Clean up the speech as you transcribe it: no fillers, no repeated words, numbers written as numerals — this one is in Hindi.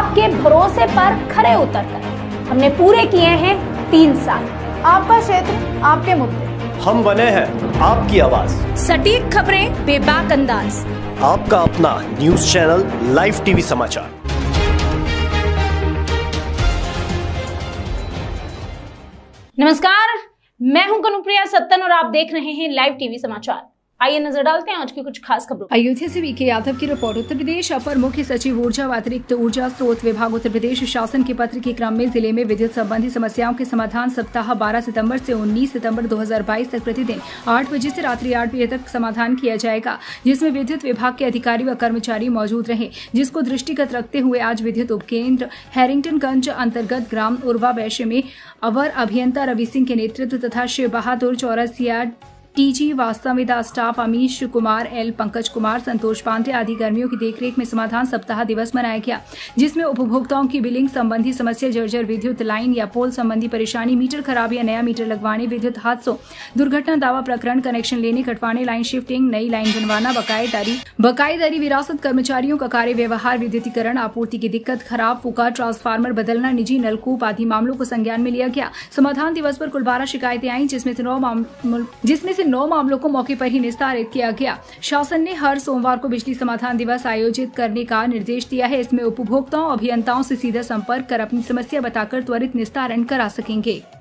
आपके भरोसे पर खरे उतरकर हमने पूरे किए हैं 3 साल। आपका क्षेत्र, आपके मुद्दे, हम बने हैं आपकी आवाज। सटीक खबरें, बेबाक अंदाज, आपका अपना न्यूज चैनल लाइव टीवी समाचार। नमस्कार, मैं हूं कनुप्रिया सत्तन और आप देख रहे हैं लाइव टीवी समाचार। आइए नजर डालते हैं आज की कुछ खास खबरों। अयोध्या से वीके यादव की रिपोर्ट। उत्तर प्रदेश अपर मुख्य सचिव ऊर्जा व अतिरिक्त ऊर्जा स्रोत विभाग उत्तर प्रदेश शासन के पत्र के क्रम में जिले में विद्युत संबंधी समस्याओं के समाधान सप्ताह 12 सितंबर से 19 सितंबर 2022 तक प्रतिदिन 8 बजे से रात्रि 8 बजे तक समाधान किया जाएगा, जिसमें विद्युत विभाग के अधिकारी व कर्मचारी मौजूद रहे, जिसको दृष्टिगत रखते हुए आज विद्युत उपकेंद्र हैरिंगटनगंज अंतर्गत ग्राम उर्वा वैश्य में अवर अभियंता रवि सिंह के नेतृत्व तथा शिव बहादुर चौरसिया टीजी वास्तविदा स्टाफ अमीश कुमार एल, पंकज कुमार, संतोष पांडे आदि कर्मियों की देखरेख में समाधान सप्ताह दिवस मनाया गया, जिसमें उपभोक्ताओं की बिलिंग संबंधी समस्या, जर्जर विद्युत लाइन या पोल संबंधी परेशानी, मीटर खराब या नया मीटर लगवाने, विद्युत हादसों, दुर्घटना दावा प्रकरण, कनेक्शन लेने कटवाने, लाइन शिफ्टिंग, नई लाइन बनवाना, बकायेदारी विरासत, कर्मचारियों का कार्य व्यवहार, विद्युतीकरण, आपूर्ति की दिक्कत, खराब फूका ट्रांसफार्मर बदलना, निजी नलकूप आदि मामलों को संज्ञान में लिया गया। समाधान दिवस पर कुल 12 शिकायतें आई, जिसमें से 9 मामलों को मौके पर ही निस्तारित किया गया। शासन ने हर सोमवार को बिजली समाधान दिवस आयोजित करने का निर्देश दिया है। इसमें उपभोक्ताओं, अभियंताओं से सीधा संपर्क कर अपनी समस्या बताकर त्वरित निस्तारण करा सकेंगे।